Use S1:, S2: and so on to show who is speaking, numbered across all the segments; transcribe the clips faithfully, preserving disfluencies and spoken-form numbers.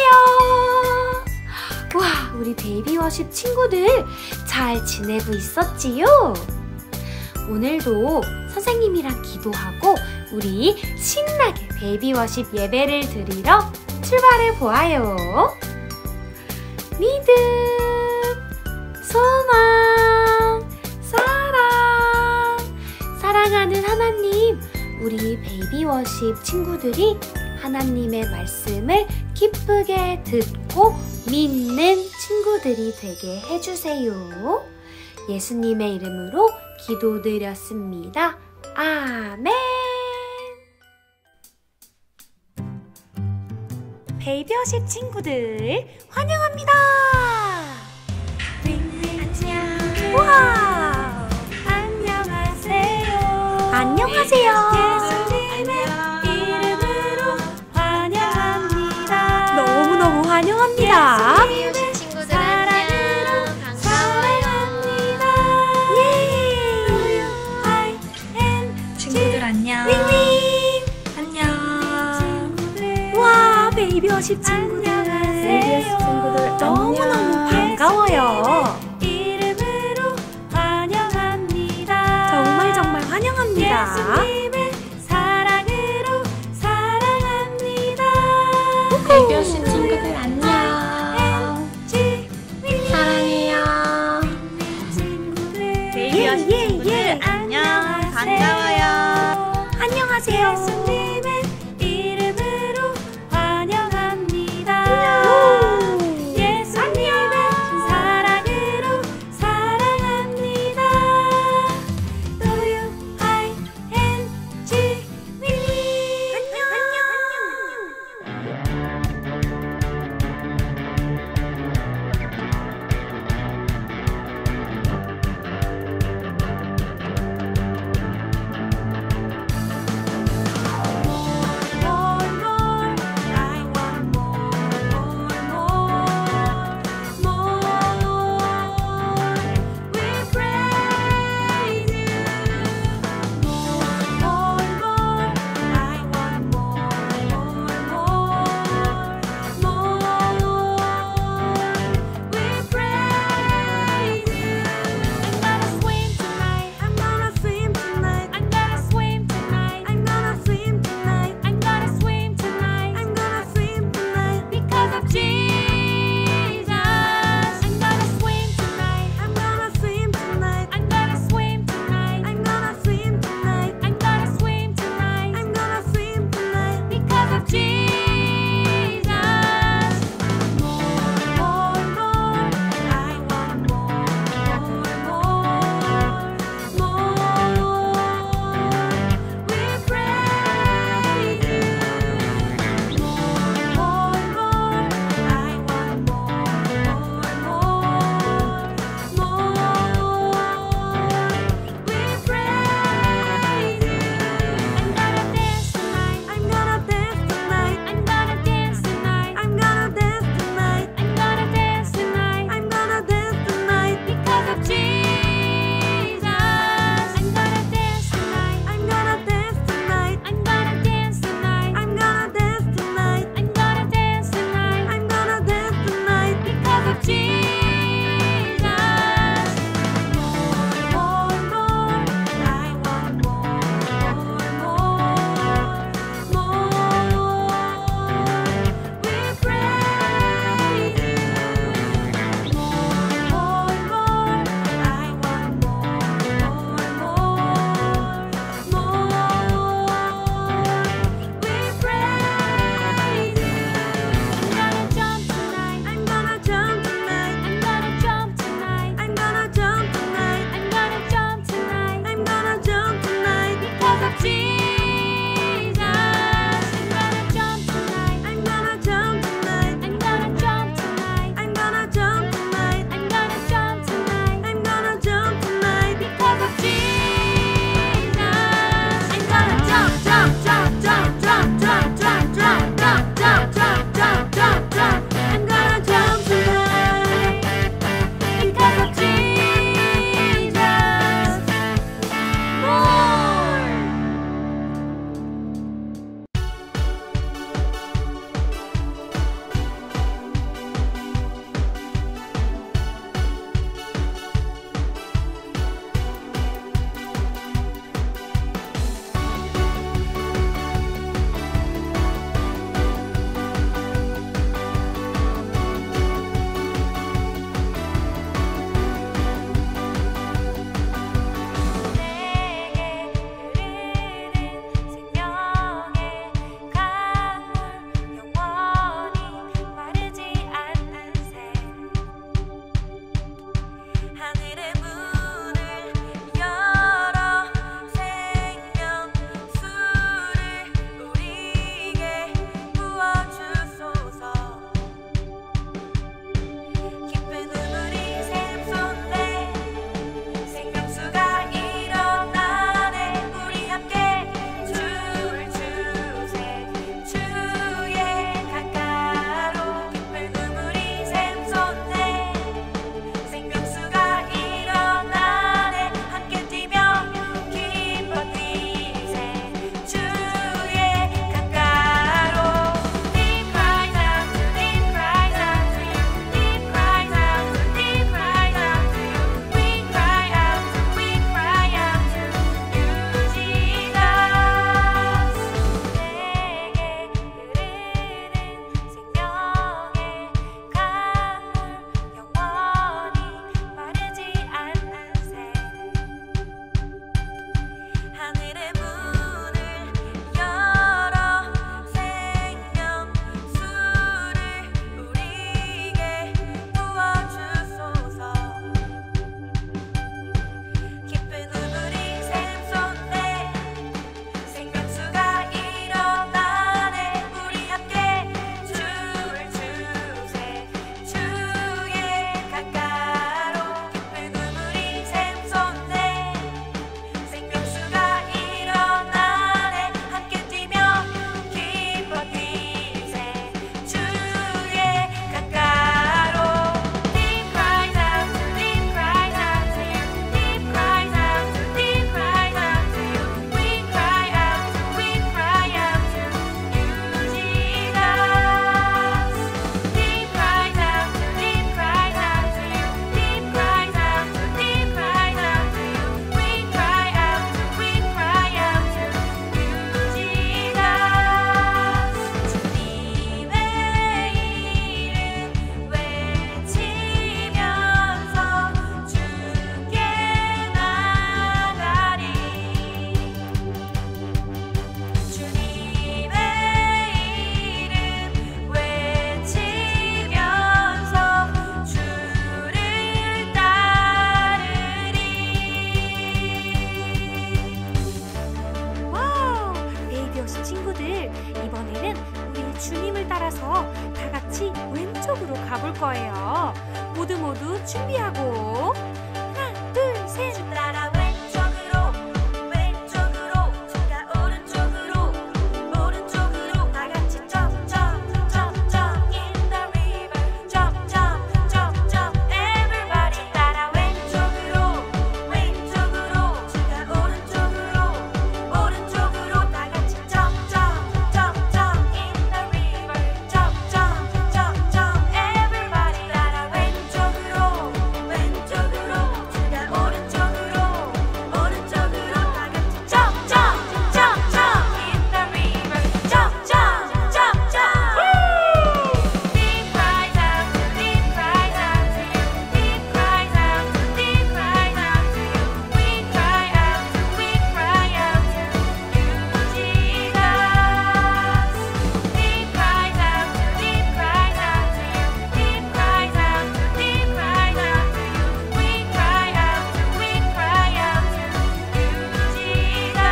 S1: 와, 우리 베이비 워십 친구들 잘 지내고 있었지요? 오늘도 선생님이랑 기도하고 우리 신나게 베이비 워십 예배를 드리러 출발해 보아요. 믿음, 소망, 사랑. 사랑하는 하나님, 우리 베이비 워십 친구들이 하나님의 말씀을 기쁘게 듣고 믿는 친구들이 되게 해주세요. 예수님의 이름으로 기도드렸습니다. 아멘. 베이비 워십 친구들 환영합니다. 안녕. 와. 안녕하세요. 안녕하세요. 예수님의 이름으로 환영합니다. 너무너무 환영합니다.
S2: 베이비 워십 친구들 안녕. 반가워요.
S1: 예.
S2: 친구들 안녕.
S1: 윙윙.
S2: 안녕.
S1: 와, 베이비 워십 친구들.
S2: 베이비 워십 친구들
S1: 너무너무 반가워요.
S2: 이름으로 환영합니다.
S1: 정말 정말 환영합니다.
S2: 예수님의 사랑으로 사랑합니다.
S1: 베이비
S2: 워십 친구들 안녕. 사랑해요. 베이비 워십
S1: 예, 예,
S2: 친구들
S1: 예.
S2: 안녕. 반가워요.
S1: 안녕하세요.
S2: 예수님의 이름으로 환영합니다. 예수님의 사랑으로 사랑합니다. W I N G 윌리.
S1: 안녕. 왼쪽으로 가볼 거예요. 모두 모두 준비하고 하나, 둘, 셋.
S2: 따라 왼쪽으로 왼쪽으로 제가 오른쪽으로 오른쪽으로 다 같이 jump jump jump jump in the river jump jump jump jump everybody 따라 왼쪽으로 왼쪽으로 제가 오른쪽으로 오른쪽으로 다 같이 jump jump jump jump in the river jump jump jump jump everybody 따라 왼쪽으로 왼쪽으로 제가 오른쪽으로 오른쪽으로 다 같이 jump jump jump jump in the river jump jump jump jump deep cries out to deep cries out to you deep cries out to deep cries out to you we cry out to we cry out to you Jesus deep cries out to deep cries out to you deep cries out to deep cries out to you we cry out to we cry out to you Jesus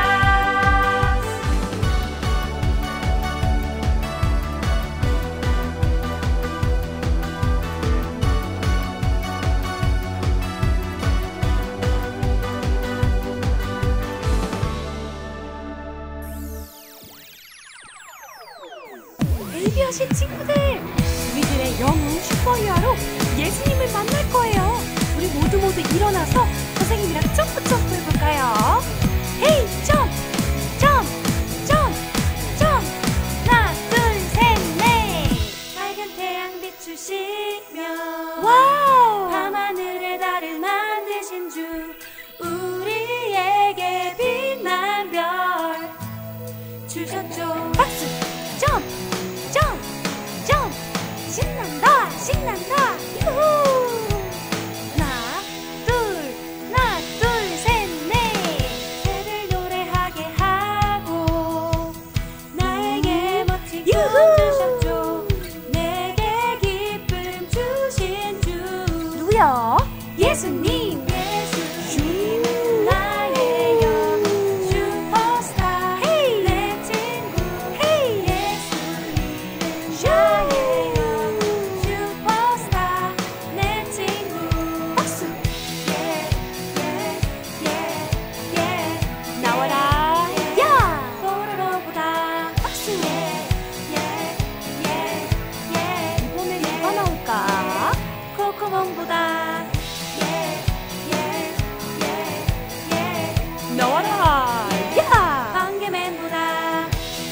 S1: 베이비워시 친구들, 우리들의 영웅 슈퍼히어로 예수님을 만날 거예요. 우리 모두 모두 일어나서 선생님이랑 점프 점프 해볼까요? 헤이 점프 점프 점프 점프 하나 둘 셋 넷.
S2: 밝은 태양 비추시며
S1: 와우.
S2: 밤하늘의 달을 만드신 주 우리에게 빛난 별 주셨죠
S1: 박수 점프 점프 점프 신난다 신난다 유후. 하나 둘 하나 둘 셋 넷.
S2: 새들 노래하게 하고 나에게 멋진 꿈
S1: 유후.
S2: 주셨죠 내게 기쁨 주신 주
S1: 누구요?
S2: 예수님 예수님 나의 영웅 슈퍼스타
S1: 헤이.
S2: 내 친구
S1: 헤이.
S2: 예수님은 나의 영웅 슈퍼스타 내 친구
S1: 박수
S2: 예예예예
S1: 나와라 야.
S2: 뽀로로보다
S1: 박수.
S2: 예예예예
S1: 이번엔 누가 나올까?
S2: 코코몽보다 예예예예
S1: 나와라 야.
S2: 번개맨보다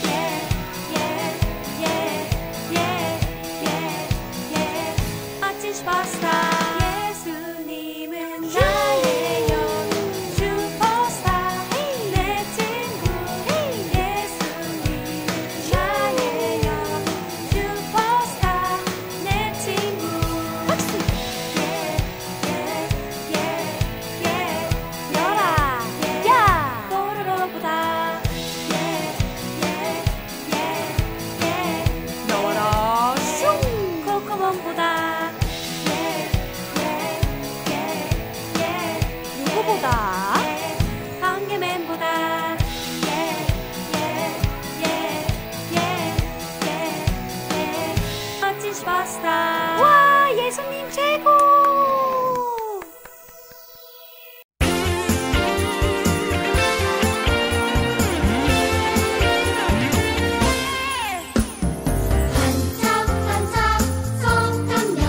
S2: 예예예예예예 멋진 슈퍼스타 예수님은 나의 영웅 슈퍼스타 내 친구 예수님은 나의 영웅 슈퍼스타 내 친구
S1: 박수.
S2: 예예예예
S1: 열아 야.
S2: 뽀로로보다 예예예예
S1: 나와라 슝.
S2: 코코몽보다 예예예예
S1: 누구보다?
S2: 번개맨보다 예예예예예 멋진 슈퍼스타
S1: 와 예수님 최고.
S2: 반짝반짝 성탄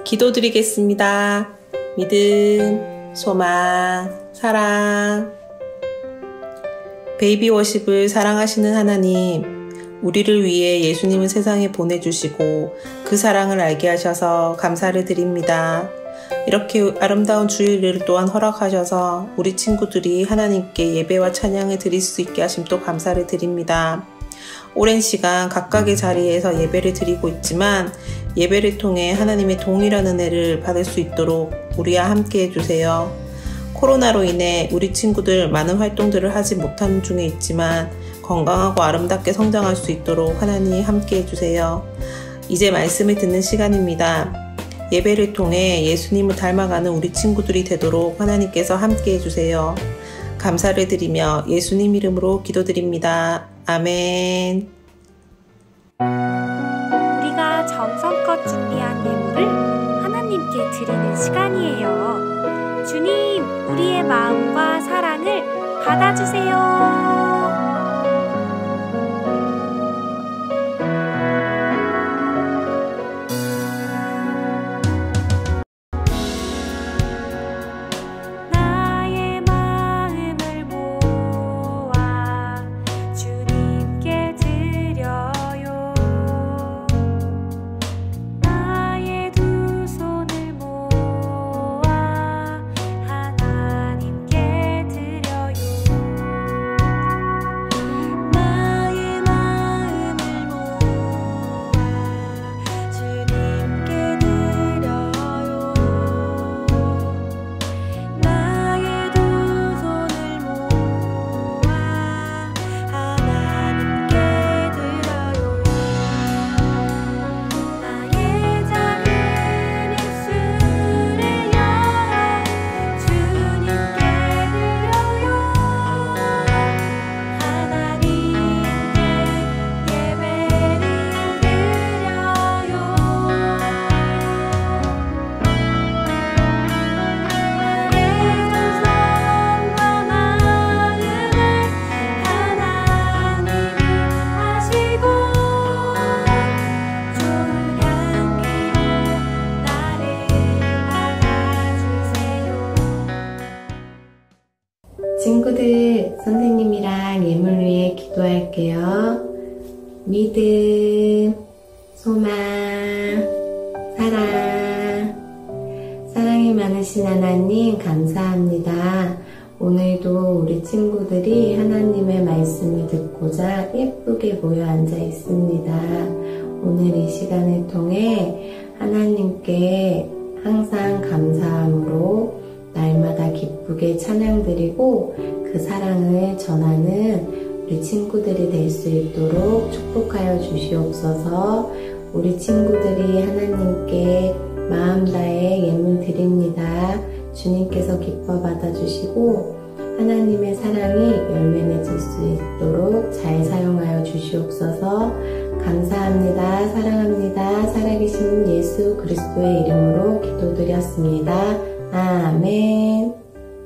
S3: 기도드리겠습니다. 믿음, 소망, 사랑. 베이비 워십을 사랑하시는 하나님, 우리를 위해 예수님을 세상에 보내주시고 그 사랑을 알게 하셔서 감사를 드립니다. 이렇게 아름다운 주일을 또한 허락하셔서 우리 친구들이 하나님께 예배와 찬양을 드릴 수 있게 하심 또 감사를 드립니다. 오랜 시간 각각의 자리에서 예배를 드리고 있지만 예배를 통해 하나님의 동일한 은혜를 받을 수 있도록 우리와 함께 해주세요. 코로나로 인해 우리 친구들 많은 활동들을 하지 못하는 중에 있지만 건강하고 아름답게 성장할 수 있도록 하나님 함께 해주세요. 이제 말씀을 듣는 시간입니다. 예배를 통해 예수님을 닮아가는 우리 친구들이 되도록 하나님께서 함께 해주세요. 감사를 드리며 예수님 이름으로 기도드립니다. 아멘.
S1: 우리가 정성껏 준비한 예물을 하나님께 드리는 시간이에요. 주님, 우리의 마음과 사랑을 받아주세요.
S4: 친구들, 선생님이랑 예물 위해 기도할게요. 믿음, 소망, 사랑. 사랑이 많으신 하나님 감사합니다. 오늘도 우리 친구들이 하나님의 말씀을 듣고자 예쁘게 모여 앉아 있습니다. 오늘 이 시간을 통해 하나님께 항상 감사함으로 날마다 기쁘게 찬양드리고 그 사랑을 전하는 우리 친구들이 될 수 있도록 축복하여 주시옵소서. 우리 친구들이 하나님께 마음 다해 예물 드립니다. 주님께서 기뻐 받아주시고 하나님의 사랑이 열매 맺을 수 있도록 잘 사용하여 주시옵소서. 감사합니다. 사랑합니다. 살아계신 예수 그리스도의 이름으로 기도드렸습니다. 아멘.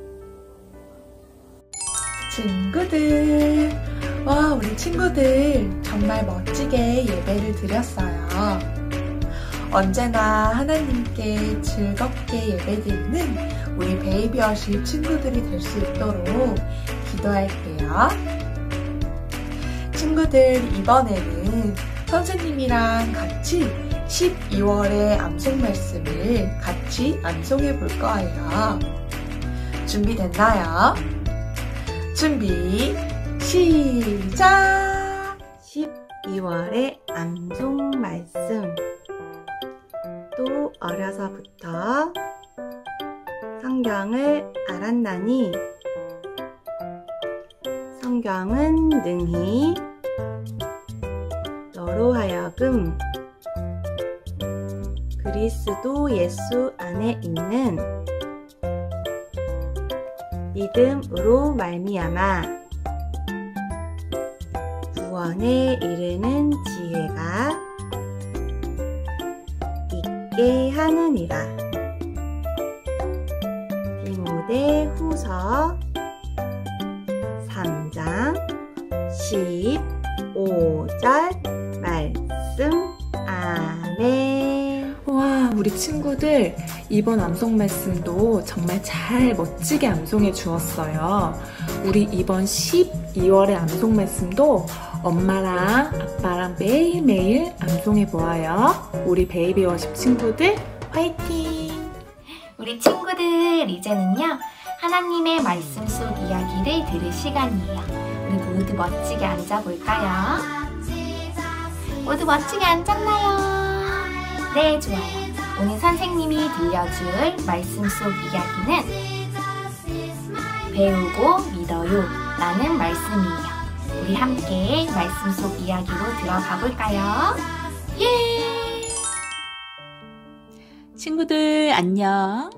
S5: 친구들, 와, 우리 친구들 정말 멋지게 예배를 드렸어요. 언제나 하나님께 즐겁게 예배드리는 우리 베이비 워십 친구들이 될 수 있도록 기도할게요. 친구들, 이번에는 선생님이랑 같이 십이월의 암송 말씀을 같이 암송해 볼 거예요. 준비됐나요? 준비, 시작!
S4: 십이월의 암송 말씀. 또 어려서부터 성경을 알았나니 성경은 능히 너로 하여금 그리스도 예수 안에 있는 믿음으로 말미암아 구원에 이르는 지혜가 있게 하느니라. 디모데후서 삼 장 십오 절 말씀. 아멘.
S5: 와, 우리 우리 친구들 이번 암송 말씀도 정말 잘 멋지게 암송해 주었어요. 우리 이번 십이월의 암송 말씀도 엄마랑 아빠랑 매일매일 암송해 보아요. 우리 베이비 워십 친구들 화이팅!
S6: 우리 친구들 이제는요 하나님의 말씀 속 이야기를 들을 시간이에요. 우리 모두 멋지게 앉아볼까요? 모두 멋지게 앉았나요? 네, 좋아요. 오늘 선생님이 들려줄 말씀 속 이야기는 배우고 믿어요 라는 말씀이에요. 우리 함께 말씀 속 이야기로 들어가 볼까요? 예!
S7: 친구들 안녕.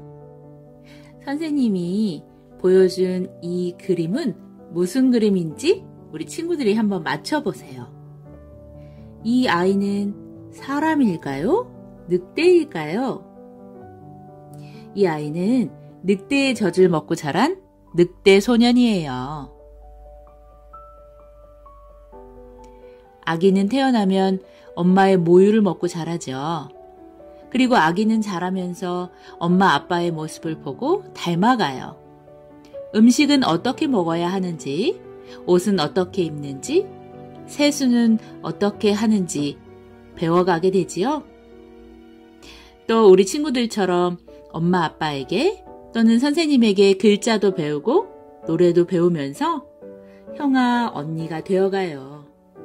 S7: 선생님이 보여준 이 그림은 무슨 그림인지 우리 친구들이 한번 맞춰보세요. 이 아이는 사람일까요? 늑대일까요? 이 아이는 늑대의 젖을 먹고 자란 늑대 소년이에요. 아기는 태어나면 엄마의 모유를 먹고 자라죠. 그리고 아기는 자라면서 엄마 아빠의 모습을 보고 닮아가요. 음식은 어떻게 먹어야 하는지, 옷은 어떻게 입는지, 세수는 어떻게 하는지 배워가게 되지요. 또 우리 친구들처럼 엄마 아빠에게 또는 선생님에게 글자도 배우고 노래도 배우면서 형아, 언니가 되어가요.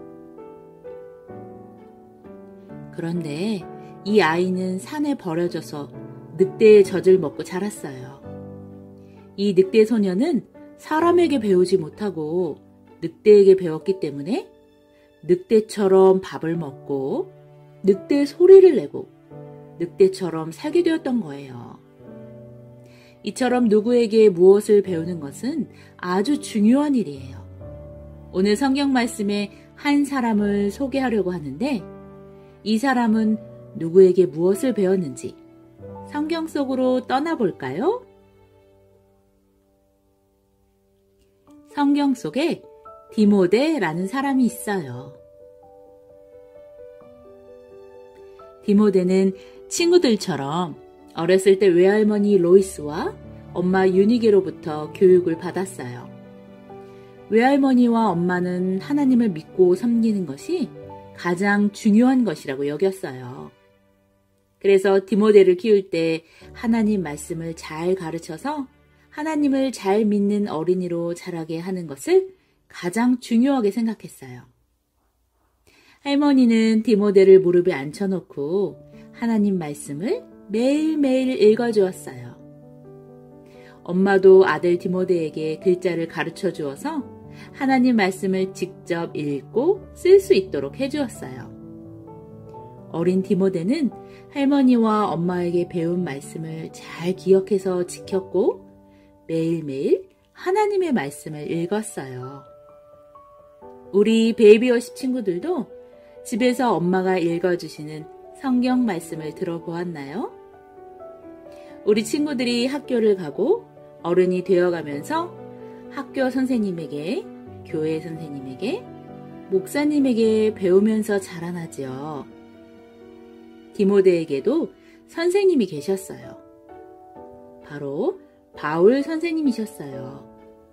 S7: 그런데 이 아이는 산에 버려져서 늑대의 젖을 먹고 자랐어요. 이 늑대 소녀는 사람에게 배우지 못하고 늑대에게 배웠기 때문에 늑대처럼 밥을 먹고 늑대 소리를 내고 늑대처럼 살게 되었던 거예요. 이처럼 누구에게 무엇을 배우는 것은 아주 중요한 일이에요. 오늘 성경 말씀에 한 사람을 소개하려고 하는데 이 사람은 누구에게 무엇을 배웠는지 성경 속으로 떠나볼까요? 성경 속에 디모데라는 사람이 있어요. 디모데는 친구들처럼 어렸을 때 외할머니 로이스와 엄마 유니게로부터 교육을 받았어요. 외할머니와 엄마는 하나님을 믿고 섬기는 것이 가장 중요한 것이라고 여겼어요. 그래서 디모데를 키울 때 하나님 말씀을 잘 가르쳐서 하나님을 잘 믿는 어린이로 자라게 하는 것을 가장 중요하게 생각했어요. 할머니는 디모데를 무릎에 앉혀놓고 하나님 말씀을 매일매일 읽어주었어요. 엄마도 아들 디모데에게 글자를 가르쳐 주어서 하나님 말씀을 직접 읽고 쓸 수 있도록 해주었어요. 어린 디모데는 할머니와 엄마에게 배운 말씀을 잘 기억해서 지켰고 매일매일 하나님의 말씀을 읽었어요. 우리 베이비워십 친구들도 집에서 엄마가 읽어주시는 성경 말씀을 들어보았나요? 우리 친구들이 학교를 가고 어른이 되어가면서 학교 선생님에게, 교회 선생님에게, 목사님에게 배우면서 자라나지요. 디모데에게도 선생님이 계셨어요. 바로 바울 선생님이셨어요.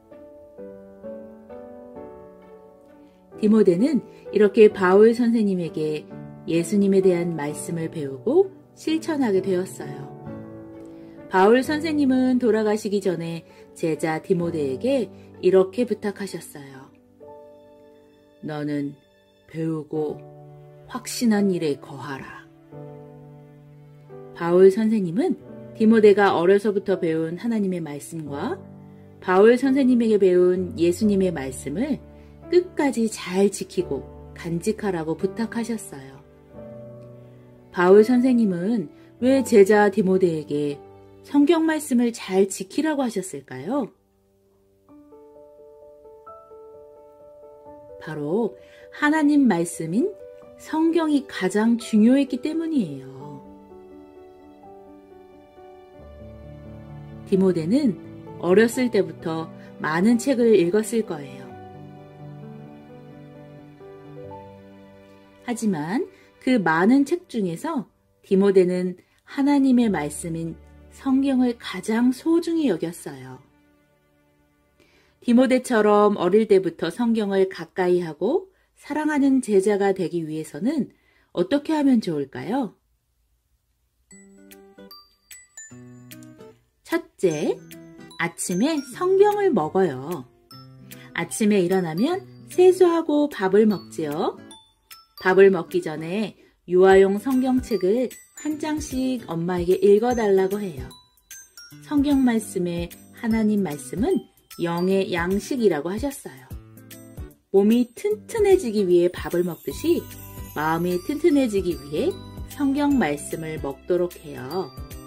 S7: 디모데는 이렇게 바울 선생님에게 예수님에 대한 말씀을 배우고 실천하게 되었어요. 바울 선생님은 돌아가시기 전에 제자 디모데에게 이렇게 부탁하셨어요. 너는 배우고 확신한 일에 거하라. 바울 선생님은 디모데가 어려서부터 배운 하나님의 말씀과 바울 선생님에게 배운 예수님의 말씀을 끝까지 잘 지키고 간직하라고 부탁하셨어요. 바울 선생님은 왜 제자 디모데에게 성경 말씀을 잘 지키라고 하셨을까요? 바로 하나님 말씀인 성경이 가장 중요했기 때문이에요. 디모데는 어렸을 때부터 많은 책을 읽었을 거예요. 하지만 그 많은 책 중에서 디모데는 하나님의 말씀인 성경을 가장 소중히 여겼어요. 디모데처럼 어릴 때부터 성경을 가까이 하고 사랑하는 제자가 되기 위해서는 어떻게 하면 좋을까요? 첫째, 아침에 성경을 먹어요. 아침에 일어나면 세수하고 밥을 먹지요. 밥을 먹기 전에 유아용 성경책을 한 장씩 엄마에게 읽어달라고 해요. 성경 말씀에 하나님 말씀은 영의 양식이라고 하셨어요. 몸이 튼튼해지기 위해 밥을 먹듯이 마음이 튼튼해지기 위해 성경 말씀을 먹도록 해요.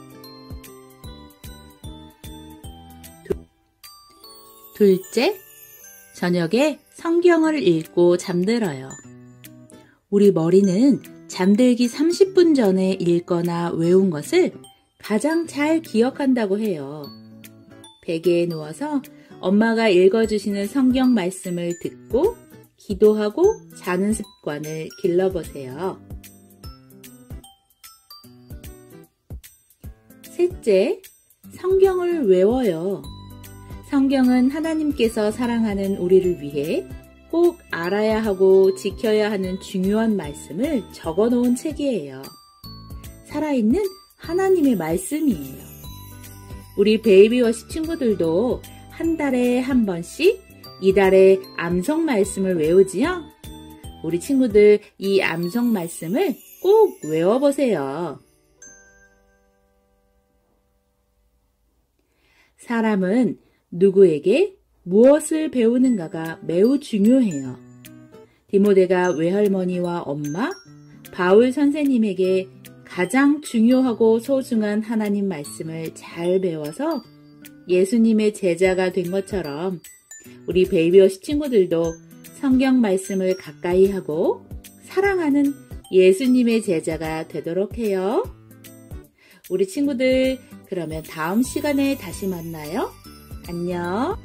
S7: 둘째, 저녁에 성경을 읽고 잠들어요. 우리 머리는 잠들기 삼십 분 전에 읽거나 외운 것을 가장 잘 기억한다고 해요. 베개에 누워서 엄마가 읽어주시는 성경 말씀을 듣고 기도하고 자는 습관을 길러보세요. 셋째, 성경을 외워요. 성경은 하나님께서 사랑하는 우리를 위해 꼭 알아야 하고 지켜야 하는 중요한 말씀을 적어 놓은 책이에요. 살아있는 하나님의 말씀이에요. 우리 베이비워십 친구들도 한 달에 한 번씩 이달의 암송 말씀을 외우지요? 우리 친구들 이 암송 말씀을 꼭 외워보세요. 사람은 누구에게 무엇을 배우는가가 매우 중요해요. 디모데가 외할머니와 엄마, 바울 선생님에게 가장 중요하고 소중한 하나님 말씀을 잘 배워서 예수님의 제자가 된 것처럼 우리 베이비워십 친구들도 성경 말씀을 가까이 하고 사랑하는 예수님의 제자가 되도록 해요. 우리 친구들, 그러면 다음 시간에 다시 만나요. 안녕.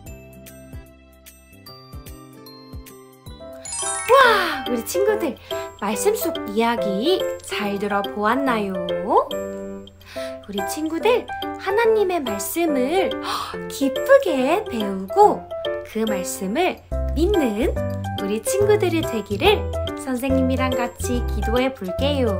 S2: 와, 우리 친구들 말씀 속 이야기 잘 들어보았나요? 우리 친구들 하나님의 말씀을 기쁘게 배우고 그 말씀을 믿는 우리 친구들이 되기를 선생님이랑 같이 기도해 볼게요.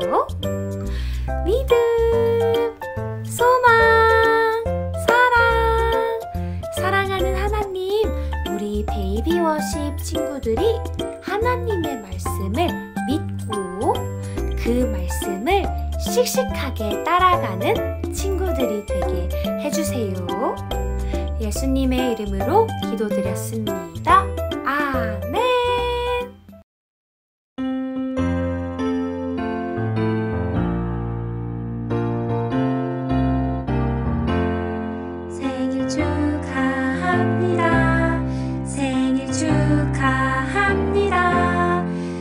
S2: 믿음, 소망, 사랑, 사랑하는 하나님, 우리 베이비워십 친구들이 하나님의 말씀을 믿고 그 말씀을 씩씩하게 따라가는 친구들이 되게 해주세요. 예수님의 이름으로 기도드렸습니다. 아멘. 생일 축하합니다. 생일 축하합니다.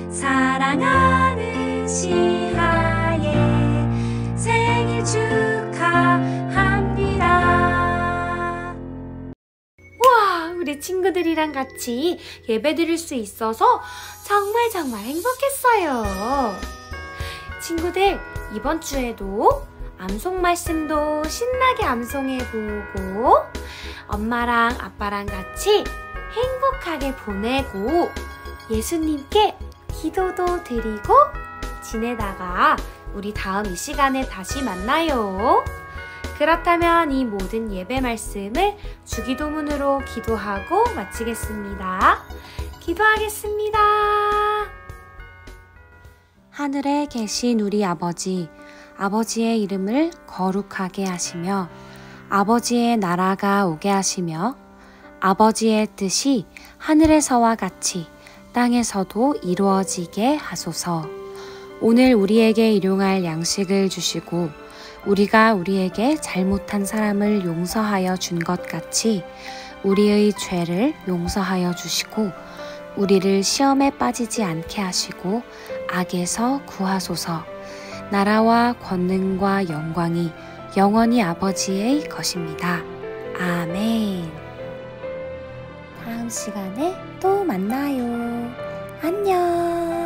S2: 사랑하는 시하의 생일 축하합니다. 우와, 우리 친구들이랑 같이 예배 드릴 수 있어서 정말 정말 행복했어요. 친구들, 이번 주에도 암송 말씀도 신나게 암송해보고 엄마랑 아빠랑 같이 행복하게 보내고 예수님께 기도도 드리고 지내다가 우리 다음 이 시간에 다시 만나요. 그렇다면 이 모든 예배 말씀을 주기도문으로 기도하고 마치겠습니다. 기도하겠습니다. 하늘에 계신 우리 아버지, 아버지의 이름을 거룩하게 하시며 아버지의 나라가 오게 하시며 아버지의 뜻이 하늘에서와 같이 땅에서도 이루어지게 하소서. 오늘 우리에게 일용할 양식을 주시고 우리가 우리에게 잘못한 사람을 용서하여 준 것 같이 우리의 죄를 용서하여 주시고 우리를 시험에 빠지지 않게 하시고 악에서 구하소서. 나라와 권능과 영광이 영원히 아버지의 것입니다. 아멘. 다음 시간에 또 만나요. 안녕.